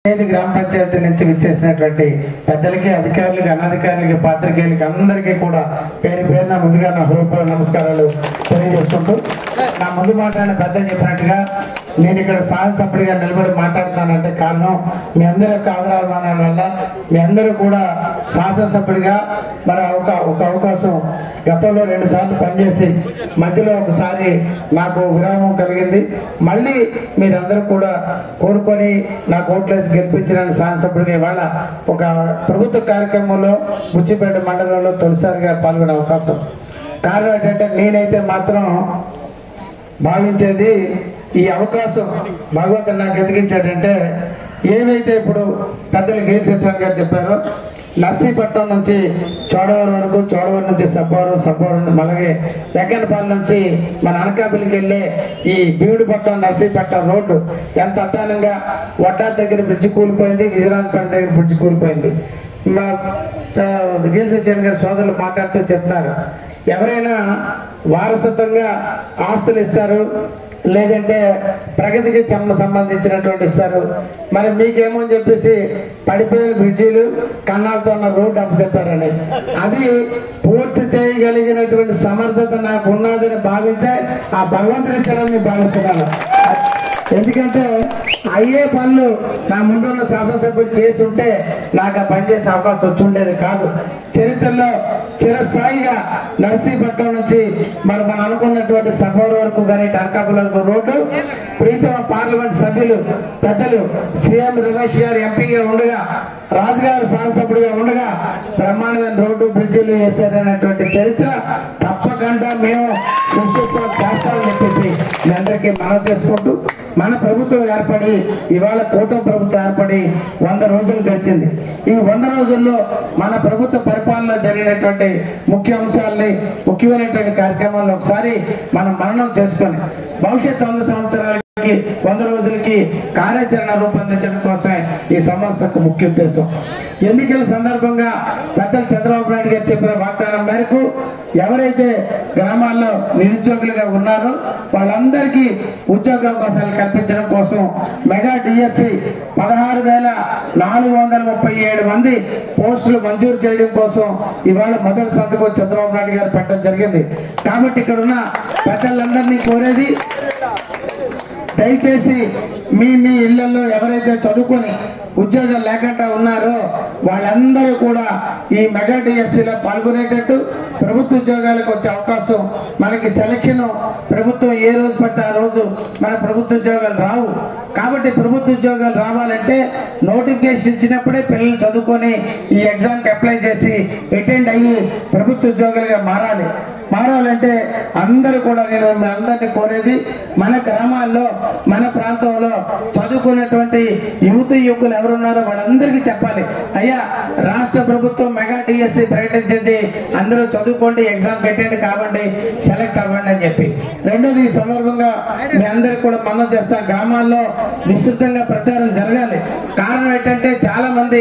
గ్రామ పంచాయతీ నుంచి విచ్చేసినటువంటి పెద్దలకి, అధికారులకి, అనధికారులకి, పాత్రికేయులకి అందరికీ కూడా పేరు పేరున ముందుగా నా హృదయపూర్వక నమస్కారాలు తెలియజేసుకుంటూ, నా ముందు మాట్లాడిన పెద్దలు చెప్పినట్టుగా నేను ఇక్కడ సాహసపడిగా నిలబడి మాట్లాడుతున్నానంటే కారణం మీ అందరి యొక్క ఆదరాభిమానాల వల్ల. మీ అందరూ కూడా శాసనసభ్యుడిగా మరి ఒక అవకాశం గతంలో 2 సార్లు పనిచేసి మధ్యలో ఒకసారి నాకు విరామం కలిగింది. మళ్ళీ మీరందరూ కూడా కోరుకొని నాకు ఓట్లేసి గెలిపించిన శాసనసభ్యుడిగా ఇవాళ ఒక ప్రభుత్వ కార్యక్రమంలో బుచ్చిపేట మండలంలో తొలిసారిగా పాల్గొనే అవకాశం. కారణం ఏంటంటే నేనైతే మాత్రం భావించేది ఈ అవకాశం భగవంతుడు నాకు ఎందుకు ఇచ్చాడంటే, ఏవైతే ఇప్పుడు పెద్దలు కేసీఆర్ గారు చెప్పారో నర్సీపట్నం నుంచి చోడవరం వరకు, చోడవరం నుంచి సబ్బవరం అలాగే వెంకన్నపల్లి నుంచి మన అనకాపల్లికి వెళ్ళే ఈ భీముడిపట్నం నర్సీపట్నం రోడ్డు ఎంత అద్దానంగా వడ్డా దగ్గర బ్రిడ్జి కూలిపోయింది, విజయరాజపేట దగ్గర బ్రిడ్జి కూలిపోయింది. మా కేసీఆర్ గారి సోదరులు మాట్లాడుతూ చెప్తున్నారు, ఎవరైనా వారసత్వంగా ఆస్తులు ఇస్తారు, లేదంటే ప్రగతికి సంబంధించినటువంటి ఇస్తారు. మరి మీకేమో అని చెప్పేసి పడిపోయిన బ్రిడ్జీలు, కన్నాలతో ఉన్న రోడ్డు అప్పచెప్పారని, అది పూర్తి చేయగలిగినటువంటి సమర్థత నాకు ఉన్నదని భావించే ఆ భగవంతుని ఇచ్చారని భావిస్తున్నాను. ఎందుకంటే అయ్యే పనులు నా ముందున్న శాసనసభ్యులు చేసి ఉంటే నాకు ఆ పని చేసే అవకాశం వచ్చి ఉండేది కాదు. చరిత్రలో చిరస్థాయిగా నర్సీపట్నం నుంచి మనం అనుకున్నటువంటి సభవరం వరకు కానీ టర్కాపుల వరకు రోడ్డు ప్రీతమ పార్లమెంట్ సభ్యులు పెద్దలు సీఎం రమేష్ గారు ఎంపీగా ఉండగా, రాజుగారు శాసనసభ్యుడిగా ఉండగా బ్రహ్మాండమైన రోడ్డు బ్రిడ్జిలు వేశారనేటువంటి చరిత్ర తప్పకుండా మేము చేస్తామని చెప్పేసి మీ అందరికీ మనవి చేసుకుంటూ, మన ప్రభుత్వం ఏర్పడి ఇవాళ కూటమి ప్రభుత్వం ఏర్పడి 100 రోజులు గడిచింది. ఈ 100 రోజుల్లో మన ప్రభుత్వ పరిపాలనలో జరిగినటువంటి ముఖ్య అంశాలని, ముఖ్యమైనటువంటి కార్యక్రమాలను ఒకసారి మనం మననం చేసుకొని భవిష్యత్ 100 సంవత్సరాలకి 100 రోజులకి కార్యాచరణ రూపొందించడం కోసమే ఈ సంస్థకు ముఖ్య ఉద్దేశం. ఎన్నికల సందర్భంగా పెద్దలు చంద్రబాబు నాయుడు గారు చెప్పిన వాగ్దానం మేరకు ఎవరైతే గ్రామాల్లో నిరుద్యోగులుగా ఉన్నారో వాళ్ళందరికీ ఉద్యోగ అవకాశాలు కల్పించడం కోసం మెగా డిఎస్సి 16,437 మంది పోస్టులు మంజూరు చేయడం కోసం ఇవాళ మొదటి సంతకం చంద్రబాబు నాయుడు గారు పెట్టడం జరిగింది. కాబట్టి ఇక్కడ ఉన్న పెద్దలందరినీ కోరేది, దయచేసి మీ ఇళ్లలో ఎవరైతే చదువుకొని ఉద్యోగాలు లేకుండా ఉన్నారో వాళ్ళందరూ కూడా ఈ మెగా డిఎస్సీలో పాల్గొనేటట్టు, ప్రభుత్వ ఉద్యోగాలకు వచ్చే అవకాశం, మనకి సెలక్షన్ ప్రభుత్వం ఏ రోజు పడితే ఆ రోజు మన ప్రభుత్వ ఉద్యోగాలు రావు. కాబట్టి ప్రభుత్వ ఉద్యోగాలు రావాలంటే నోటిఫికేషన్ ఇచ్చినప్పుడే పిల్లలు చదువుకొని ఈ ఎగ్జామ్కి అప్లై చేసి అటెండ్ అయ్యి ప్రభుత్వ ఉద్యోగాలుగా మారాలంటే అందరూ కూడా నేను అందరినీ కోరేది, మన గ్రామాల్లో మన ప్రాంతంలో చదువుకున్నటువంటి యువకులు ఎవరున్నారో వాళ్ళందరికీ చెప్పాలి, అయ్యా రాష్ట్ర ప్రభుత్వం మెగా డిఎస్సి ప్రకటించింది, అందరూ చదువుకోండి, ఎగ్జామ్ అటెండ్ కావండి, సెలెక్ట్ అవ్వండి అని చెప్పి. రెండోది, ఈ సందర్భంగా మీ అందరికి కూడా మనం చేస్తాం, గ్రామాల్లో విస్తృతంగా ప్రచారం జరగాలి. కారణం ఏంటంటే చాలా మంది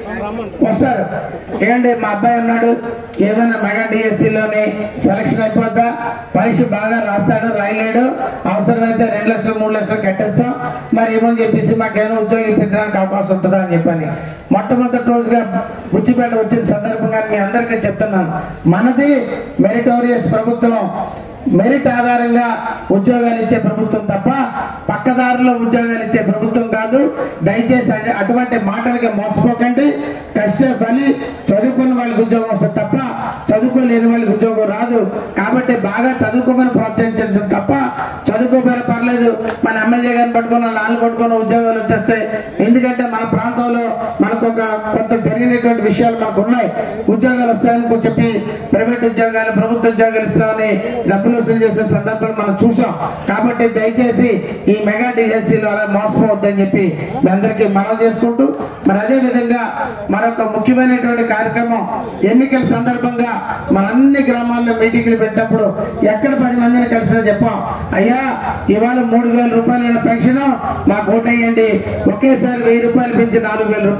వస్తారు, ఏంటంటే మా అబ్బాయి ఉన్నాడు, ఏదైనా మెగా డిఎస్సిలోని సెలక్షన్ అయిపోద్దా, పరీక్ష బాగా రాస్తాడు, రాయలేడు, అవసరమైతే 2 లక్షలు 3 లక్షలు కట్టేస్తాం, మరి ఏమని చెప్పేసి మాకేమో ఉద్యోగం ఇప్పించడానికి అవకాశం ఉంటుందా అని చెప్పని మొట్టమొదటి రోజుగా బుచ్చిపేట వచ్చిన సందర్భంగా మీ అందరికీ చెప్తున్నాను, మనది మెరిటోరియస్ ప్రభుత్వం, మెరిట్ ఆధారంగా ఉద్యోగాలు ఇచ్చే ప్రభుత్వం తప్ప పక్కదారులో ఉద్యోగాలు ఇచ్చే ప్రభుత్వం కాదు. దయచేసి అటువంటి మాటలకి మోసపోకండి. కష్టపడి చదువుకున్న వాళ్ళకి ఉద్యోగం వస్తుంది తప్ప చదువుకోలేని వాళ్ళకి ఉద్యోగం రాదు. కాబట్టి బాగా చదువుకోమని ప్రోత్సహించడం తప్ప చదువుకోపోయినా పర్లేదు, మన ఎమ్మెల్యే గారిని పట్టుకున్న నాలుగు పట్టుకున్న ఉద్యోగాలు వచ్చేస్తాయి. ఎందుకంటే మన ప్రాంతంలో మనకు కొంత జరిగినటువంటి విషయాలు మనకు ఉన్నాయి. ఉద్యోగాలు వస్తాయని చెప్పి ప్రైవేట్ ఉద్యోగాలు, ప్రభుత్వ ఉద్యోగాలు ఇస్తామని డబ్బులు వసూలు చేసే సందర్భాలు మనం చూసాం. కాబట్టి దయచేసి ఈ మెగా డిఎస్సీలో అలా మోసపోవద్దని చెప్పి మీ అందరికీ మనం చేసుకుంటూ, మరి అదే విధంగా మరొక ముఖ్యమైనటువంటి కార్యక్రమం, ఎన్నికల సందర్భంగా మన అన్ని గ్రామాల్లో మీటింగ్లు పెట్టినప్పుడు ఎక్కడ 10 మందిని కలిసినా చెప్పాం, అయ్యా ఇవాళ 3,000 రూపాయల పెన్షన్ మాకు ఓటేయండి, ఒకేసారి 1,000 రూపాయలు పెంచి 4,000 రూపాయలు చేస్తాం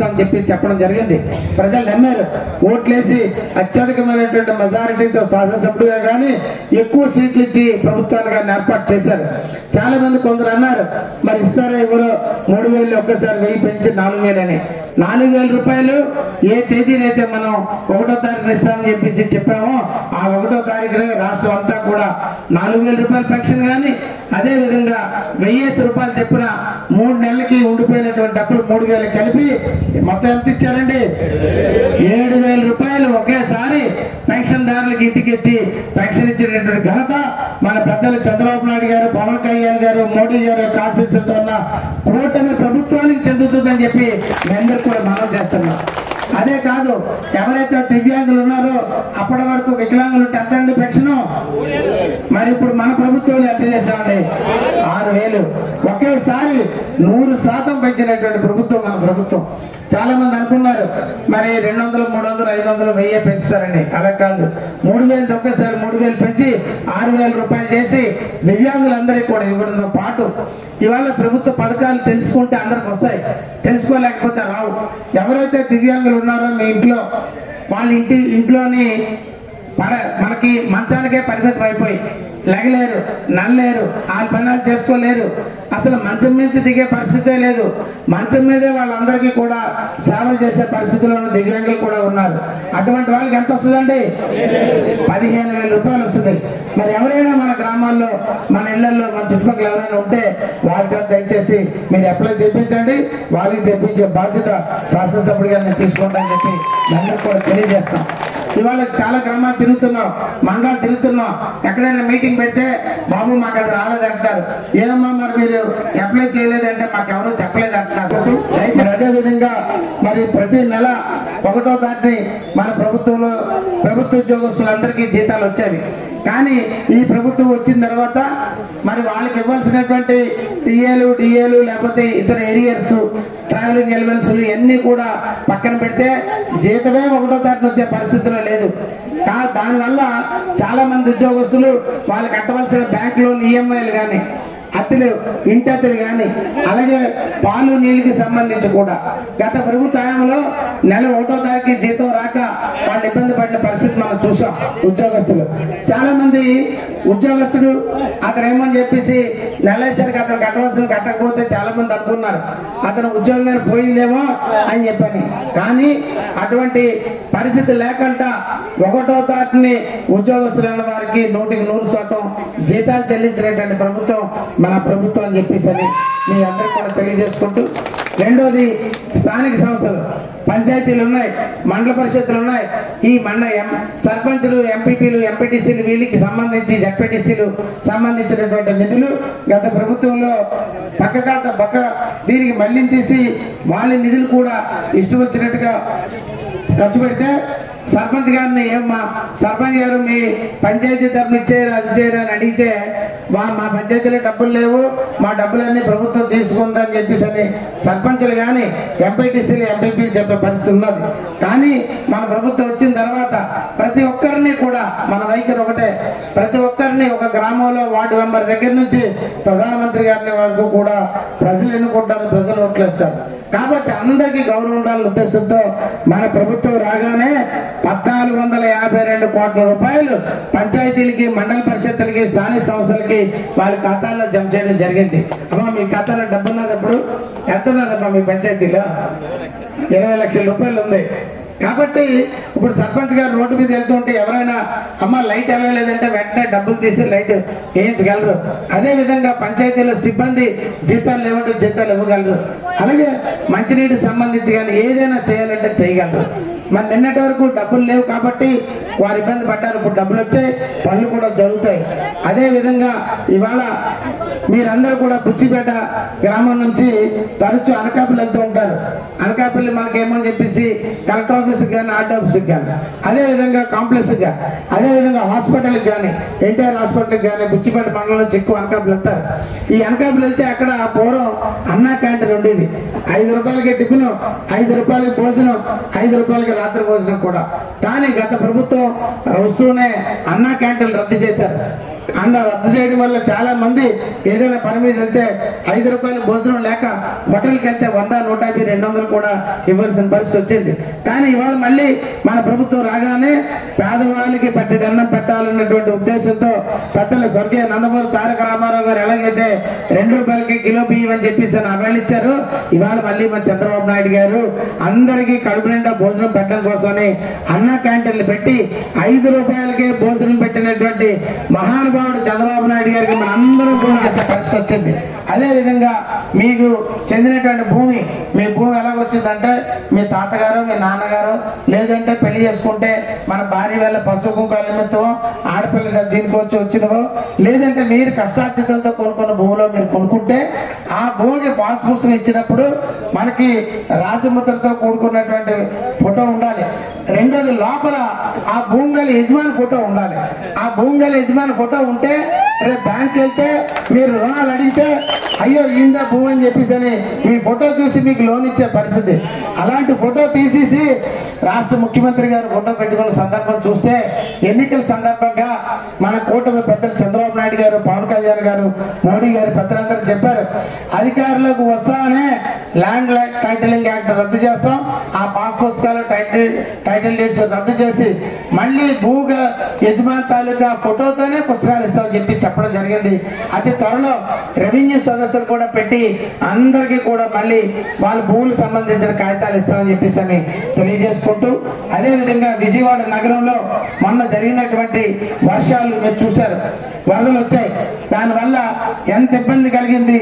ఇస్తామని చెప్పడం జరిగింది. ప్రజలు నమ్మారు, ఓట్లేసి అత్యధికమైనటువంటి మెజారిటీతో శాసనసభ్యుడిగా కానీ ఎక్కువ సీట్లు ఇచ్చి ప్రభుత్వాన్ని కానీ ఏర్పాటు చేశారు. చాలా మంది కొందరు అన్నారు మరి ఇస్తారో ఎవరో 3,000 ఒక్కసారి 1000 పెంచి 4,000 అని. 4,000 రూపాయలు ఏ తేదీనైతే మనం 1వ తారీఖున ఇస్తామని చెప్పేసి చెప్పామో ఆ 1వ తారీఖునే రాష్ట్రం అంతా కూడా 4,000 రూపాయల పెన్షన్ కానీ అదే విధంగా 1,000 రూపాయలు చెప్పిన 3 నెలలకి ఉండిపోయినటువంటి డబ్బులు 3,000 కలిపి మొత్తం ఎంత ఇచ్చారండి? 7,000 రూపాయలు ఒకేసారి పెన్షన్దారులకు ఇంటికి ఇచ్చి పెన్షన్ ఇచ్చినటువంటి ఘనత మన పెద్దలు చంద్రబాబు నాయుడు గారు, పవన్ కళ్యాణ్ గారు, మోడీ గారు యొక్క ఆశీస్సులతో ఉన్న కూటమి ప్రభుత్వానికి చెందుతుందని చెప్పి మేమందరూ కూడా మనం చేస్తున్నాం. అదే కాదు, ఎవరైతే దివ్యాంగులు ఉన్నారో అప్పటి వరకు వికలాంగులు ఎంతండి పెన్షన్, మరి ఇప్పుడు మన ప్రభుత్వం ఎంత చేశామండి? 6,000 ఒకేసారి 100% పెంచినటువంటి ప్రభుత్వం మన ప్రభుత్వం. చాలా మంది అనుకున్నారు మరి 200, 300, 500, 1000 పెంచుతారండి. అలా కాదు, 3,000 ఒకేసారి 3,000 పెంచి 6,000 రూపాయలు చేసి దివ్యాంగులందరికీ కూడా ఇవ్వడంతో పాటు ఇవాళ ప్రభుత్వ పథకాలు తెలుసుకుంటే అందరికి వస్తాయి, తెలుసుకోలేకపోతే రావు. ఎవరైతే దివ్యాంగులు ఉన్నారో మీ ఇంట్లో వాళ్ళ ఇంట్లోని మనకి మంచానికే పరిమితం అయిపోయి లెగలేరు, నల్లలేరు, వాళ్ళ పనులు చేసుకోలేరు, అసలు మంచం నుంచి దిగే పరిస్థితే లేదు. మంచం మీదే వాళ్ళందరికీ కూడా సేవలు చేసే పరిస్థితుల్లో ఉన్న దివ్యాంగులు కూడా ఉన్నారు. అటువంటి వాళ్ళకి ఎంత వస్తుందండి? 15,000 రూపాయలు వస్తుంది. మరి ఎవరైనా మన గ్రామాల్లో, మన ఇళ్లలో, మన చుట్టుపక్కల ఎవరైనా ఉంటే వాళ్ళ చేత దయచేసి మీరు అప్లై చేయించండి. వాళ్ళకి తెప్పించే బాధ్యత శాసనసభ్యుడిగా నేను తీసుకుంటానని చెప్పి అందరూ కూడా తెలియజేస్తాం. ఇవాళ చాలా గ్రామాలు తిరుగుతున్నాం, మండలాలు తిరుగుతున్నాం. ఎక్కడైనా మీటింగ్ పెడితే బాబు మాకు అది రాలేదంటారు. ఏమమ్మా మరి మీరు అప్లై చేయలేదంటే మాకెవరూ చెప్పలేదంటున్నారు. అదేవిధంగా మరి ప్రతి నెల 1వ తారీఖుని మన ప్రభుత్వంలో ప్రభుత్వ ఉద్యోగస్తులందరికీ జీతాలు వచ్చేవి. కానీ ఈ ప్రభుత్వం వచ్చిన తర్వాత మరి వాళ్ళకి ఇవ్వాల్సినటువంటి టీఏలు లేకపోతే ఇతర ఏరియర్స్, ట్రావెలింగ్ ఎలివెన్స్ ఇవన్నీ కూడా పక్కన పెడితే జీతమే 1వ తారీఖున వచ్చే పరిస్థితుల్లో లేదు. దానివల్ల చాలా మంది ఉద్యోగస్తులు వాళ్ళు కట్టవలసిన బ్యాంక్ లోన్ ఈఎంఐలు కానీ, అద్దెలు, ఇంటి అద్దెలు కానీ, అలాగే పాలు నీళ్ళకి సంబంధించి కూడా గత ప్రభుత్వ హయాంలో నెల 1వ తారీఖు జీతం రాక వాళ్ళు ఇబ్బంది పడిన పరిస్థితి మనం చూసాం. ఉద్యోగస్తులు చాలా మంది ఉద్యోగస్తుడు అతను ఏమని చెప్పేసి నెలసరికి అతను కట్టవలసిన కట్టకపోతే చాలా మంది అనుకున్నారు అతను ఉద్యోగం పోయిందేమో అని చెప్పని. కానీ అటువంటి పరిస్థితి లేకుండా 1వ తారీఖుని ఉద్యోగస్తులైన వారికి 100% జీతాలు చెల్లించినటువంటి ప్రభుత్వం మన ప్రభుత్వం అని చెప్పేసి మీ అందరికీ కూడా తెలియజేసుకుంటూ, రెండోది స్థానిక సంస్థలు, పంచాయతీలు ఉన్నాయి, మండల పరిషత్తులు ఉన్నాయి. ఈ సర్పంచులు, ఎంపీపీలు, ఎంపీటీసీలు వీళ్ళకి సంబంధించి జడ్పీటీసీలు సంబంధించినటువంటి నిధులు గత ప్రభుత్వంలో పక్క దీనికి మళ్లించేసి వాళ్ళ నిధులు కూడా ఇష్టం వచ్చినట్టుగా ఖర్చు పెడితే సర్పంచ్ గారిని ఏమ్మా సర్పంచ్ గారు మీ పంచాయతీ తరఫున ఇచ్చేయరు, అది చేయరు అని అడిగితే మా పంచాయతీలో డబ్బులు లేవు, మా డబ్బులన్నీ ప్రభుత్వం తీసుకుందని చెప్పేసి సర్పంచులు కానీ ఎంపీటీసీలు, ఎంపీపీలు చెప్పే పరిస్థితి ఉన్నది. కానీ మన ప్రభుత్వం వచ్చిన తర్వాత ప్రతి ఒక్కరిని కూడా మన వైఖరి ఒకటే, ప్రతి ఒక్కరిని ఒక గ్రామంలో వార్డు మెంబర్ దగ్గర నుంచి ప్రధానమంత్రి గారిని వరకు కూడా ప్రజలు ఎన్నుకుంటారు, ప్రజలు ఓట్లేస్తారు. కాబట్టి అందరికీ గౌరవం ఉండాలనే ఉద్దేశంతో మన ప్రభుత్వం రాగానే 1,452 కోట్ల రూపాయలు పంచాయతీలకి, మండల పరిషత్తులకి, స్థానిక సంస్థలకి వాళ్ళ ఖాతాల్లో జమ చేయడం జరిగింది. అమ్మా మీ ఖాతాలో డబ్బు ఉన్నదప్పుడు ఎంత ఉన్నదమ్మా మీ పంచాయతీలో? 20 లక్షల రూపాయలు ఉంది. కాబట్టి ఇప్పుడు సర్పంచ్ గారు రోడ్డు మీద వెళ్తుంటే ఎవరైనా అమ్మ లైట్ అవ్వలేదంటే వెంటనే డబ్బులు తీసి లైట్ వేయించగలరు. అదే విధంగా పంచాయతీలో సిబ్బంది జీతాలు లేవంటే జీతాలు ఇవ్వగలరు. అలాగే మంచినీటికి సంబంధించి కానీ ఏదైనా చేయాలంటే చేయగలరు. మరి నిన్నటి వరకు డబ్బులు లేవు కాబట్టి వారు ఇబ్బంది పడ్డారు. ఇప్పుడు డబ్బులు వచ్చాయి, పనులు కూడా జరుగుతాయి. అదే విధంగా ఇవాళ మీరందరూ కూడా బుచ్చిపేట గ్రామం నుంచి తరచూ అనకాపల్లి వెళ్తూ ఉంటారు. అనకాపల్లి మనకేమని చెప్పేసి కలెక్టర్ ఆఫీస్కి కానీ, ఆర్డీ ఆఫీస్కి కానీ, అదేవిధంగా కాంప్లెక్స్కి కానీ, అదేవిధంగా హాస్పిటల్కి కానీ, ఎన్టీఆర్ హాస్పిటల్కి కానీ బుచ్చిపేట మండలం నుంచి ఎక్కువ అనకాపల్లి వెళ్తారు. ఈ అనకాపల్లి వెళ్తే అక్కడ పూర్వం అన్నా క్యాంటీన్ ఉండేది. 5 రూపాయలకి టిఫిన్, 5 రూపాయలకి భోజనం, 5 రూపాయలకి రాత్రి భోజనం కూడా. కానీ గత ప్రభుత్వం వస్తూనే అన్నా క్యాంటీన్లు రద్దు చేశారు. రద్దు చేయడం వల్ల చాలా మంది ఏదైనా పని మీద వెళ్తే 5 రూపాయలు భోజనం లేక హోటల్కి వెళ్తే 100, 150, 200 కూడా ఇవ్వాల్సిన పరిస్థితి వచ్చింది. కానీ ఇవాళ మళ్ళీ మన ప్రభుత్వం రాగానే పేదవాళ్ళకి పట్టెడు అన్నం పెట్టాలన్నటువంటి ఉద్దేశంతో పెద్దలు స్వర్గీయ నందమూరి తారక రామారావు గారు ఎలాగైతే 2 రూపాయలకి కిలో బియ్యం అని చెప్పేసి అవేళ ఇచ్చారు, ఇవాళ మళ్ళీ మన చంద్రబాబు నాయుడు గారు అందరికీ కడుపు నిండా భోజనం పెట్టడం కోసమని అన్న క్యాంటీన్లు పెట్టి 5 రూపాయలకే భోజనం పెట్టినటువంటి మహానుభావుడు చంద్రబాబు నాయుడు గారికి మన అందరూ భోజనం చేసే పరిస్థితి వచ్చింది. అదేవిధంగా మీకు చెందినటువంటి భూమి, మీ భూమి ఎలాగొచ్చిందంటే మీ తాతగారు, మీ నాన్నగారు, లేదంటే పెళ్లి చేసుకుంటే మన భార్య వల్ల పసుపు కుంకాల నిమిత్తం ఆడపిల్లగా దీనికి వచ్చినవో, లేదంటే మీరు కష్టార్జితంతో కొనుక్కున్న భూమిలో మీరు కొనుక్కుంటే ఆ భూమికి పాస్ పుస్తకం ఇచ్చినప్పుడు మనకి రాజముద్రతో కూడుకున్నటువంటి ఫోటో ఉండాలి. రెండోది లోపల ఆ భూమి గల యజమాని ఫోటో ఉండాలి. ఆ భూమి గల యజమాని ఫోటో ఉంటే రేపు బ్యాంక్ వెళ్తే మీరు రుణాలు అడిగితే అయ్యో ఈందా భూమి అని చెప్పేసి మీ ఫోటో చూసి మీకు లోన్ ఇచ్చే పరిస్థితి. అలాంటి ఫోటో తీసేసి రాష్ట్ర ముఖ్యమంత్రి గారు ఫోటో పెట్టుకున్న సందర్భం చూస్తే ఎన్నికల సందర్భంగా మన కూటమి పెద్దలు చంద్రబాబు నాయుడు గారు, పవన్ కళ్యాణ్ గారు, మోడీ గారు పెద్దలందరూ చెప్పారు, అధికారులకు వస్తానే ల్యాండ్ టైటిలింగ్ యాక్ట్ రద్దు చేస్తాం, ఆ పాస్ పుస్తకాలు టైటిల్ డీడ్స్ రద్దు చేసి మళ్ళీ భూగ యజమాని తాలూకా ఫోటోతోనే పుస్తకాలు ఇస్తామని చెప్పి చెప్పడం జరిగింది. అతి త్వరలో రెవెన్యూ సదస్సులు కూడా పెట్టి అందరికీ కూడా మళ్ళీ వాళ్ళ భూములకు సంబంధించిన కాగితాలు ఇస్తామని చెప్పేసి అని తెలియజేసుకుంటూ, అదేవిధంగా విజయవాడ నగరంలో మొన్న జరిగినటువంటి వర్షాలు మీరు చూశారు, వరదలు వచ్చాయి. దానివల్ల ఎంత ఇబ్బంది కలిగింది,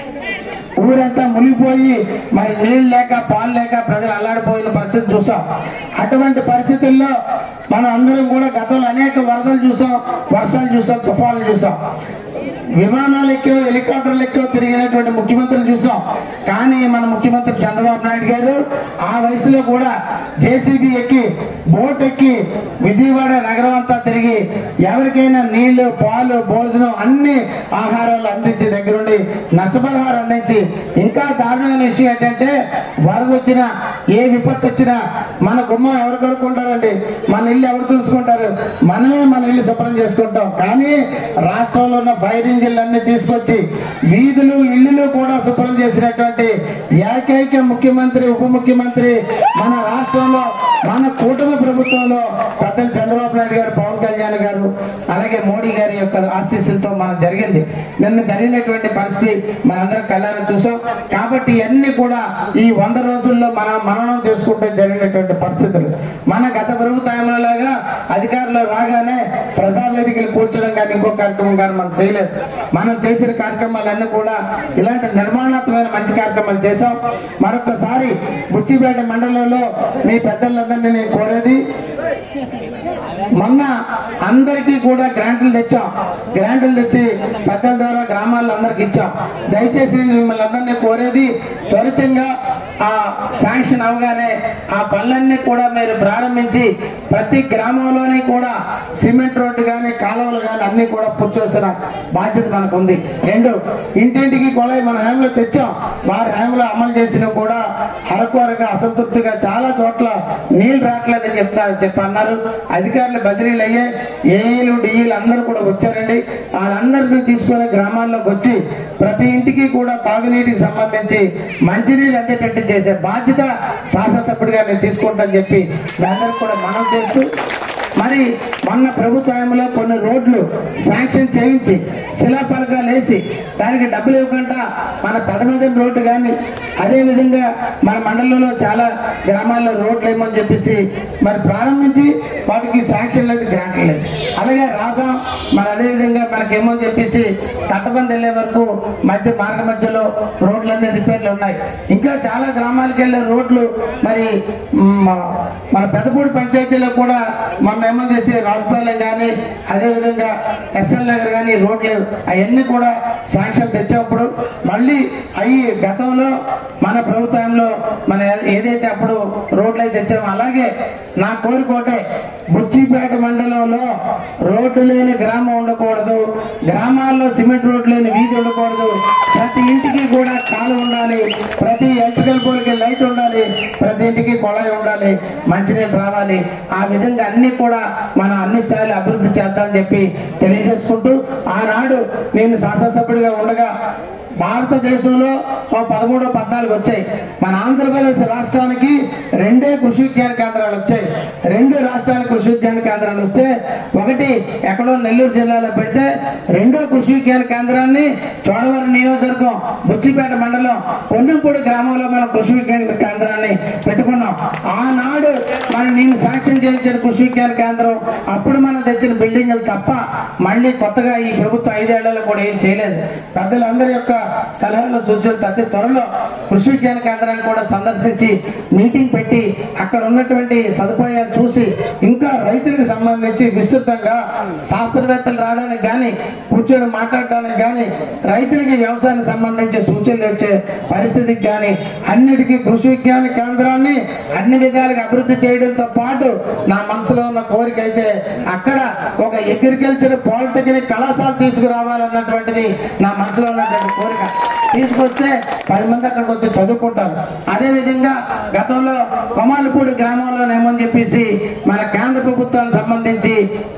ఊరంతా మునిగిపోయి మరి నీళ్ళు లేక పాలు లేక ప్రజలు అల్లాడిపోయిన పరిస్థితి చూసాం. అటువంటి పరిస్థితుల్లో మనం అందరం కూడా గతంలో అనేక వరదలు చూసాం, వర్షాలు చూసాం, తుఫాన్లు చూసాం, విమానాలు ఎక్కో హెలికాప్టర్లు ఎక్కో తిరిగినటువంటి ముఖ్యమంత్రులు చూసాం. కానీ మన ముఖ్యమంత్రి చంద్రబాబు నాయుడు గారు ఆ వయసులో కూడా జేసీబీ ఎక్కి బోట్ ఎక్కి విజయవాడ నగరం అంతా తిరిగి ఎవరికైనా నీళ్లు, పాలు, భోజనం అన్ని ఆహారాలు అందించి దగ్గరుండి నష్టపరిహారం అందించి, ఇంకా దారుణమైన విషయం ఏంటంటే వరద వచ్చినా ఏ విపత్తు వచ్చినా మన గుమ్మం ఎవరు కొనుక్కుంటారండి, మన ఇల్లు ఎవరు తెలుసుకుంటారు, మనమే మన ఇల్లు శుభ్రం చేసుకుంటాం. కానీ రాష్ట్రంలో ఉన్న ఫైర్ ఇంజిన్లన్నీ తీసుకొచ్చి వీధులు, ఇల్లులు కూడా శుభ్రం చేసినటువంటి ఏకైక ముఖ్యమంత్రి, ఉప ముఖ్యమంత్రి మన రాష్ట్రంలో, మన కూటమి ప్రభుత్వంలో పెద్దలు చంద్రబాబు నాయుడు గారు, పవన్ కళ్యాణ్ గారు, అలాగే మోడీ గారి యొక్క ఆశీస్సులతో మనం జరిగింది. నిన్న జరిగినటువంటి పరిస్థితి మనందరం కళ్ళారా చూసాం. కాబట్టి ఇవన్నీ కూడా ఈ 100 రోజుల్లో మనం మననం చేసుకుంటే జరిగినటువంటి పరిస్థితులు. మన గత ప్రభుత్వంలాగా అధికారంలో రాగానే ప్రజావేదికలు కూర్చోడం కానీ ఇంకో కార్యక్రమం కానీ మనం చేయలేదు. మనం చేసిన కార్యక్రమాలన్నీ కూడా ఇలాంటి నిర్మాణాత్మకమైన మంచి కార్యక్రమాలు చేశాం. మరొకసారి బుచ్చిపేట మండలంలో మీ పెద్దలందరినీ నేను కోరేది, మొన్న అందరికీ కూడా గ్రాంట్లు తెచ్చాం. గ్రాంట్లు తెచ్చి పెద్దల ద్వారా గ్రామాల్లో అందరికి ఇచ్చాం. దయచేసి మిమ్మల్ని అందరినీ కోరేది, త్వరితంగా ఆ శాంక్షన్ అవగానే ఆ పనులన్నీ కూడా మీరు ప్రారంభించి ప్రతి గ్రామంలోని కూడా సిమెంట్ రోడ్డు కానీ, కాలువలు కానీ అన్ని కూడా పూర్తి చేసిన బాధ్యత మనకు ఉంది. 2, ఇంటింటికి కొలాయి మన హ్యాంలో తెచ్చాం. వారి హ్యాంలో అమలు చేసిన కూడా అరకొరగా, అసంతృప్తిగా చాలా చోట్ల నీళ్లు రావట్లేదని చెప్పి అన్నారు. అధికారులు బదిలీలు అయ్యాయి. ఏఈలు, డిఈలు అందరూ కూడా వచ్చారండి. వాళ్ళందరినీ తీసుకుని గ్రామాల్లోకి వచ్చి ప్రతి ఇంటికి కూడా తాగునీటికి సంబంధించి మంచినీళ్ళు అందేటట్టు చేసే బాధ్యత శాసనసభ్యుడిగా నేను తీసుకుంటానని చెప్పి అందరికి కూడా మనం చేస్తూ, మరి మొన్న ప్రభుత్వంలో కొన్ని రోడ్లు శాంక్షన్ చేయించి శిలాఫలకాలు వేసి దానికి డబ్బులు ఇవ్వకుండా మన పెదమదం రోడ్డు కానీ, అదేవిధంగా మన మండలంలో చాలా గ్రామాల్లో రోడ్లు ఏమని చెప్పేసి మరి ప్రారంభించి వాటికి శాంక్షన్ లేదు, గ్రాంట్లు లేదు. అలాగే రాసాం మరి అదేవిధంగా మనకేమో చెప్పేసి తట్టబంది వెళ్ళే వరకు మార్గ మధ్యలో రోడ్లన్నీ రిపేర్లు ఉన్నాయి. ఇంకా చాలా గ్రామాలకు వెళ్ళే రోడ్లు మరి మన పెద్దపూడి పంచాయతీలో కూడా మొన్న ఏమో చేసి రాజుపాలెం కానీ, అదేవిధంగా ఎస్ఎల్ నగర్ కానీ రోడ్లు అవన్నీ కూడా శాంక్షన్ తెచ్చేప్పుడు మళ్ళీ అవి గతంలో మన ప్రభుత్వంలో మన ఏదైతే అప్పుడు రోడ్లు అయితే తెచ్చామో అలాగే అలాగే నా కోరికోటే బుచ్చిపేట మండలంలో రోడ్డు లేని గ్రామం ఉండకూడదు, గ్రామాల్లో సిమెంట్ రోడ్డు లేని వీధి ఉండకూడదు, ప్రతి ఇంటికి కూడా కాలు ఉండాలి, ప్రతి ఎలక్ట్రికల్ పోల్కి లైట్ ఉండాలి, ప్రతి ఇంటికి కొళాయి ఉండాలి, మంచినీళ్ళు రావాలి. ఆ విధంగా అన్ని కూడా మనం అన్ని స్థాయిలో అభివృద్ధి చేద్దామని చెప్పి తెలియజేసుకుంటూ, ఆనాడు నేను శాసనసభ్యుడిగా ఉండగా భారతదేశంలో 13, 14 వచ్చాయి. మన ఆంధ్రప్రదేశ్ రాష్ట్రానికి 2 కృషి విజ్ఞాన కేంద్రాలు వచ్చాయి. 2 రాష్ట్రాలకు కృషి విజ్ఞాన కేంద్రాలు వస్తే ఒకటి ఎక్కడో నెల్లూరు జిల్లాలో పెడితే, 2వ కృషి విజ్ఞాన కేంద్రాన్ని చోడవరం నియోజకవర్గం బుచ్చిపేట మండలం పొన్నంపూడి గ్రామంలో మనం కృషి విజ్ఞాన కేంద్రాన్ని పెట్టుకున్నాం. ఆనాడు నేను శాంక్షన్ చేయించిన కృషి విజ్ఞాన కేంద్రం అప్పుడు మనం తెచ్చిన బిల్డింగ్లు తప్ప మళ్ళీ కొత్తగా ఈ ప్రభుత్వం 5 ఏళ్లలో కూడా ఏం చేయలేదు. పెద్దలందరి యొక్క సలహాలు సూచనలు అతి త్వరలో కృషి విజ్ఞాన కేంద్రాన్ని కూడా సందర్శించి మీటింగ్ పెట్టి అక్కడ ఉన్నటువంటి సదుపాయాలు చూసి ఇంకా రైతులకు సంబంధించి విస్తృతంగా శాస్త్రవేత్తలు రావడానికి కానీ కూర్చొని మాట్లాడడానికి కానీ రైతులకి వ్యవసాయానికి సంబంధించి సూచనలు వచ్చే పరిస్థితికి కానీ అన్నిటికీ కృషి విజ్ఞాన కేంద్రాన్ని అన్ని విధాలుగా అభివృద్ధి చేయడంతో పాటు నా మనసులో ఉన్న కోరిక అయితే అక్కడ ఒక అగ్రికల్చర్ పాలిటెక్నిక్ కళాశాల తీసుకురావాలన్నటువంటిది నా మనసులో ఉన్నటువంటి కోరిక. తీసుకొస్తే 10 మంది అక్కడికి వచ్చి చదువుకుంటారు. అదేవిధంగా గతంలో కొమాలపూడి గ్రామంలోనేమని చెప్పేసి మన కేంద్ర ప్రభుత్వానికి సంబంధించి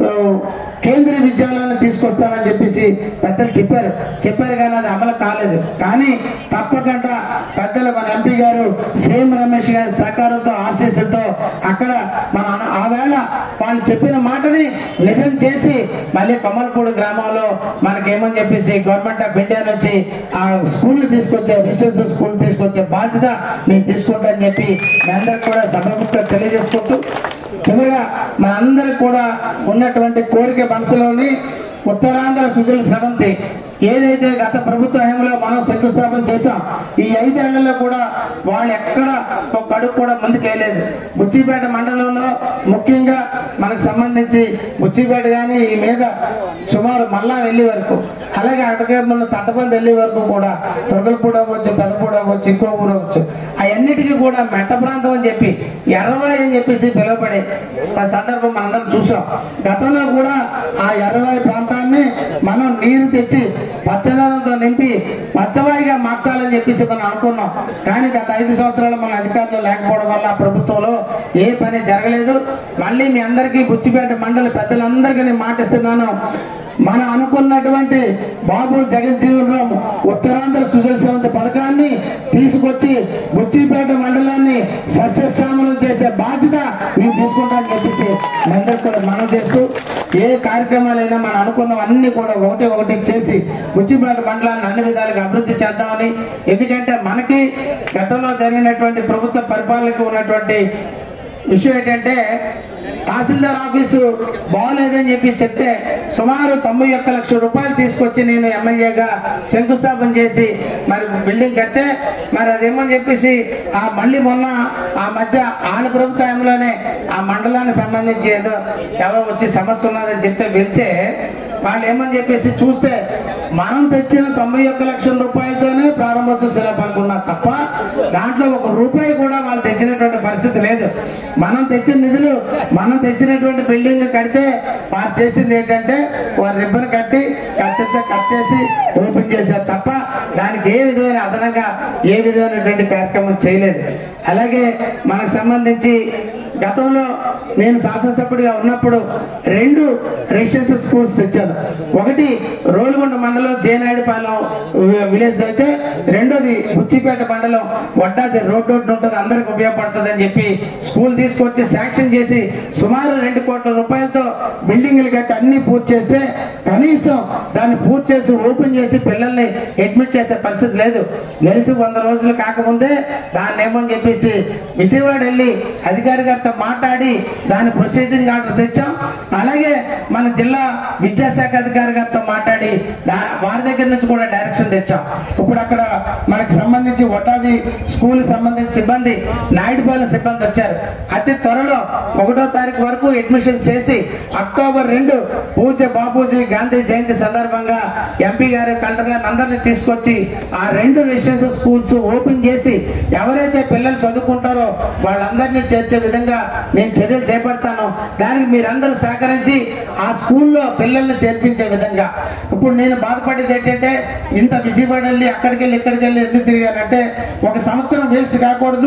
కేంద్రీయ విద్యాలయాన్ని తీసుకొస్తానని చెప్పేసి పెద్దలు చెప్పారు కానీ అది అమలు కాలేదు. కానీ తప్పకుండా పెద్దలు మన ఎంపీ గారు సేమ్ రమేష్ గారి సహకారంతో ఆశీస్సులతో అక్కడ మన ఆవేళ వాళ్ళు చెప్పిన మాటని నిజం చేసి మళ్ళీ కొమలపూడి గ్రామంలో మనకేమని చెప్పేసి గవర్నమెంట్ ఆఫ్ ఇండియా నుంచి ఆ స్కూల్ తీసుకొచ్చే రెసిడెన్షియల్ స్కూల్ తీసుకొచ్చే బాధ్యత నేను తీసుకుంటా అని చెప్పి మీ అందరికి కూడా సభముఖంగా తెలియజేసుకుంటూ, చివరిగా మనందరికి కూడా ఉన్నటువంటి కోరిక మనసులోని ఉత్తరాంధ్ర సుజల స్రవంతి ఏదైతే గత ప్రభుత్వ హయాంలో మనం శంకుస్థాపన చేశాం, ఈ 5 ఏళ్లలో కూడా వాళ్ళు ఎక్కడ ఒక అడుగు కూడా ముందుకు వెళ్ళలేదు. బుచ్చిపేట మండలంలో ముఖ్యంగా మనకు సంబంధించి బుచ్చిపేట కానీ ఈ మీద సుమారు మల్లా వెళ్ళే వరకు, అలాగే అటుకే మన తట్టపల్లి వెళ్ళే వరకు కూడా తొగలపూడి అవ్వచ్చు, పెదపూడి అవ్వచ్చు, ఇంకో ఊరు అవ్వచ్చు, అవన్నిటికీ కూడా మెట్ట ప్రాంతం అని చెప్పి ఎర్రవాయి అని చెప్పేసి పిలువబడే సందర్భం మనందరం చూసాం. గతంలో కూడా ఆ ఎర్రవాయి ప్రాంతాన్ని మనం నీరు తెచ్చి పచ్చదనంతో నింపి పచ్చవాయిగా మార్చాలని చెప్పేసి మనం అనుకున్నాం. కానీ గత 5 సంవత్సరాలు మన అధికారులు లేకపోవడం వల్ల ప్రభుత్వంలో ఏ పని జరగలేదు. మళ్ళీ మీ అందరికీ బుచ్చిపేట మండలి పెద్దలందరికీ నేను మాటిస్తున్నాను, మనం అనుకున్నటువంటి బాబు జగజ్జీవన్ రామ్ ఉత్తరాంధ్ర సుజల స్రవంతి పథకాన్ని తీసుకొచ్చి బుచ్చిపేట మండలాన్ని సస్యశ్యామలం చేసే బాధ్యత మేము తీసుకుంటామని చెప్పేసి అందరికీ కూడా మనం చేస్తూ, ఏ కార్యక్రమాలైనా మనం అనుకున్నవన్నీ కూడా ఒకటి చేసి బుచ్చిపేట మండలాన్ని అన్ని విధాలుగా అభివృద్ధి చేద్దామని. ఎందుకంటే మనకి గతంలో జరిగినటువంటి ప్రభుత్వ పరిపాలనకు ఉన్నటువంటి విషయం ఏంటంటే, తహసీల్దార్ ఆఫీసు బాగోలేదని చెప్పి చెప్తే సుమారు 91 లక్షల రూపాయలు తీసుకొచ్చి నేను ఎమ్మెల్యేగా శంకుస్థాపన చేసి మరి బిల్డింగ్ కడితే, మరి అదేమని చెప్పేసి మళ్ళీ మొన్న ఆ మధ్య ఆంధ్ర ప్రభుత్వ హయాంలోనే ఆ మండలానికి సంబంధించి ఏదో ఎవరో వచ్చి సమస్య ఉన్నదని చెప్తే వెళ్తే వాళ్ళు ఏమని చెప్పేసి చూస్తే మనం తెచ్చిన 91 లక్షల రూపాయలతోనే ప్రారంభోత్సవ శిలా పలుకున్నారు తప్ప దాంట్లో 1 రూపాయి కూడా వాళ్ళు తెచ్చినటువంటి పరిస్థితి లేదు. మనం తెచ్చిన నిధులు మనం తెచ్చినటువంటి బిల్డింగ్ కడితే వారు చేసింది ఏంటంటే వారు రిబ్బన్ కట్టి కత్తితో కట్ చేసి ఓపెన్ చేశారు తప్ప దానికి ఏ విధమైన అదనంగా ఏ విధమైనటువంటి కార్యక్రమం చేయలేదు. అలాగే మనకు సంబంధించి గతంలో నేను శాసనసభ్యుడిగా ఉన్నప్పుడు 2 రెసిడెన్షియల్ స్కూల్స్ తెచ్చాను. ఒకటి రోలుగుంట మండలం జేనాయుడుపాలెం విలేజ్ అయితే, రెండోది బుచ్చిపేట మండలం వడ్డాది రోడ్డు ఉంటుంది, అందరికి ఉపయోగపడుతుంది అని చెప్పి స్కూల్ తీసుకొచ్చి శాంక్షన్ చేసి సుమారు 2 కోట్ల రూపాయలతో బిల్డింగ్లు కట్టి అన్ని పూర్తి చేస్తే కనీసం దాన్ని పూర్తి చేసి ఓపెన్ చేసి పిల్లల్ని అడ్మిట్ చేసే పరిస్థితి లేదు. గెలిచి 100 రోజులు కాకముందే దాన్ని ఏమని చెప్పేసి విజయవాడ వెళ్ళి అధికారి గారితో మాట్లాడి దాని ప్రొసీజింగ్ ఆర్డర్ తెచ్చాం. అలాగే మన జిల్లా విద్యాశాఖ అధికారి గారితో మాట్లాడి వారి దగ్గర నుంచి కూడా డైరెక్షన్ తెచ్చాం. ఇప్పుడు అక్కడ మనకు సంబంధించి వడ్డాది స్కూల్ సంబంధించి సిబ్బంది, నాయుడుపాలెం సిబ్బంది వచ్చారు. అతి త్వరలో 1వ తారీఖు వరకు అడ్మిషన్ చేసి అక్టోబర్ 2 పూజ్య బాపూజీ గాంధీ జయంతి సందర్భంగా ఎంపీ గారికి కలెక్టర్ గారిని అందరినీ తీసుకొచ్చి ఆ 2 రెసిడెన్షియల్ స్కూల్స్ ఓపెన్ చేసి ఎవరైతే పిల్లలు చదువుకుంటారో వాళ్ళందరినీ చేర్చే విధంగా నేను చర్యలు చేపడతాను. దానికి మీరందరూ సహకరించి ఆ స్కూల్లో పిల్లల్ని చేర్పించే విధంగా. ఇప్పుడు నేను బాధపడేది ఏంటంటే ఇంత విజయవాడ వెళ్ళి అక్కడికి వెళ్ళి ఇక్కడికి వెళ్ళి ఎందుకు తిరిగానంటే ఒక సంవత్సరం వేస్ట్ కాకూడదు.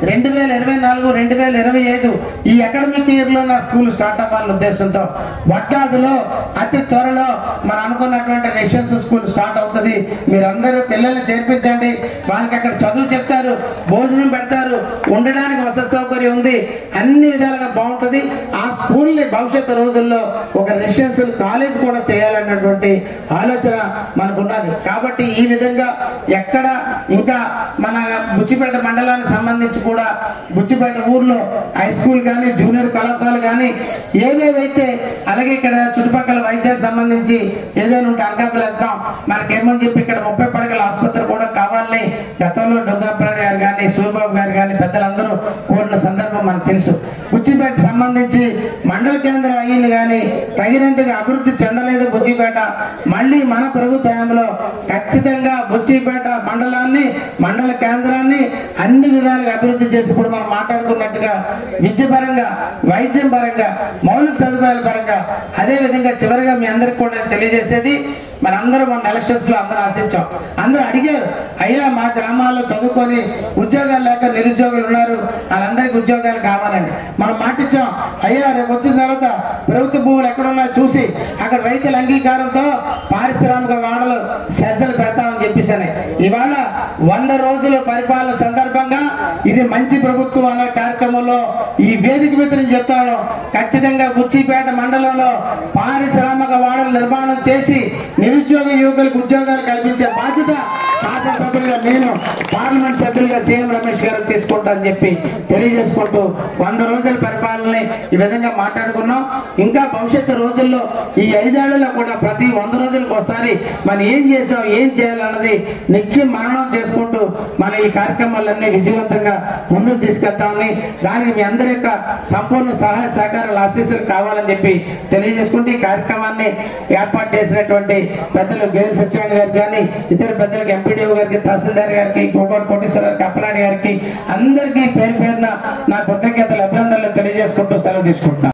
2024 2025 ఈ అకాడమిక్ ఇయర్ లో నా స్కూల్ స్టార్ట్ అవ్వాలనే ఉద్దేశంతో వడ్డాదిలో అతి త్వరలో మనం అనుకున్నటువంటి రెసిడెన్షియల్ స్కూల్ స్టార్ట్ అవుతుంది. మీరందరూ పిల్లల్ని చేర్పించండి. వాళ్ళకి అక్కడ చదువు చెప్తారు, భోజనం పెడతారు, ఉండడానికి వసతి సౌకర్యం ఉంది, అన్ని విధాలుగా బాగుంటుంది. ఆ స్కూల్ ని భవిష్యత్తు రోజుల్లో ఒక రెసిడెన్షియల్ కాలేజ్ కూడా చేయాలన్నటువంటి ఆలోచన మనకున్నది. కాబట్టి ఈ విధంగా ఎక్కడ ఇంకా మన బుచ్చిపేట మండలానికి సంబంధించి కూడా బుచ్చిపేట ఊర్లో హై స్కూల్ కానీ జూనియర్ కళాశాల కానీ ఏవేవైతే, అలాగే ఇక్కడ చుట్టుపక్కల వైద్యానికి సంబంధించి ఏదైనా ఉంటే అనకాపల్లి వెళ్తాం, మనకేమని చెప్పి ఇక్కడ 30 పడకల ఆసుపత్రి కూడా కావాలని గతంలో డొంగరప్రాణి గారు కానీ సూర్యబాబు గారు కానీ పెద్దలందరూ కోరిన సందర్భం మనకు తెలుసు. బుచ్చిపేట సంబంధించి మండల కేంద్రం అయ్యింది కానీ తగినంతగా అభివృద్ధి చెందలేదు బుచ్చిపేట. మళ్ళీ మన ప్రభుత్వ హయాంలో ఖచ్చితంగా బుచ్చిపేట మండలాన్ని, మండల కేంద్రాన్ని అన్ని విధాలుగా అభివృద్ధి చేసి ఇప్పుడు మనం మాట్లాడుకున్నట్టుగా విద్య పరంగా, వైద్యం పరంగా, మౌలిక సదుపాయాల పరంగా, అదే విధంగా చివరిగా మీ అందరికి కూడా తెలియజేసేది, మనందరం మన ఎలక్షన్స్ లో అందరూ ఆశించాం. అందరూ అడిగారు, అయ్యా మా గ్రామాల్లో చదువుకొని ఉద్యోగాలు లేక నిరుద్యోగులు ఉన్నారు, వాళ్ళందరికీ ఉద్యోగాలు కావాలండి. మనం మాటిచ్చాం, అయ్యా రేపు వచ్చిన తర్వాత ప్రభుత్వ భూములు ఎక్కడున్నాయో చూసి అక్కడ రైతుల అంగీకారంతో పారిశ్రామిక వాడలు సెస్సులు పెడతామని చెప్పేసాను. ఇవాళ 100 రోజుల పరిపాలన సందర్భంగా ఇది మంచి ప్రభుత్వం అనే కార్యక్రమంలో ఈ వేదిక మీద నేను చెప్తాను. ఖచ్చితంగా బుచ్చిపేట మండలంలో పారిశ్రామిక వాడల నిర్మాణం చేసి నిరుద్యోగ యువకులకు ఉద్యోగాలు కల్పించే బాధ్యత శాసనసభ్యులుగా నేను, పార్లమెంట్ సభ్యులుగా సీఎం రమేష్ గారు తీసుకుంటానని చెప్పి తెలియజేసుకుంటూ 100 రోజుల పరిపాలనని ఈ విధంగా మాట్లాడుకున్నాం. ఇంకా భవిష్యత్తు రోజుల్లో ఈ 5 ఏళ్లలో కూడా ప్రతి 100 రోజులకు ఒకసారి మనం ఏం చేసాం, ఏం చేయాలన్నది నిత్యం మననం చేసుకుంటూ మన ఈ కార్యక్రమాలన్నీ విజయవంతంగా ముందుకు తీసుకెళ్తామని, దానికి మీ అందరి యొక్క సంపూర్ణ సహాయ సహకారాలు ఆశీస్సులు కావాలని చెప్పి తెలియజేసుకుంటూ ఈ కార్యక్రమాన్ని ఏర్పాటు చేసినటువంటి పెద్దలు గేదె సత్యనారాయణ గారికి కానీ ఇతర పెద్దలకు ఎంపీడీఓ గారికి, తహసీల్దార్ గారికి, కోటేశ్వర గారికి, అప్పలాడి గారికి అందరికీ పేరు పేరున నా కృతజ్ఞతలు, అభినందనలు తెలియజేసుకుంటూ సెలవు తీసుకుంటున్నాను.